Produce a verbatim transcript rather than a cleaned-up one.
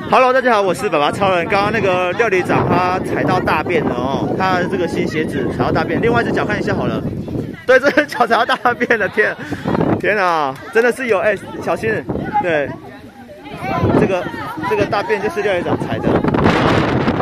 Hello， 大家好，我是爸爸超人。刚刚那个料理长他踩到大便了哦，他这个新鞋子踩到大便，另外一只脚看一下好了。对，这只脚踩到大便了，天，天啊，真的是有哎、欸，小心，对，这个这个大便就是料理长踩的。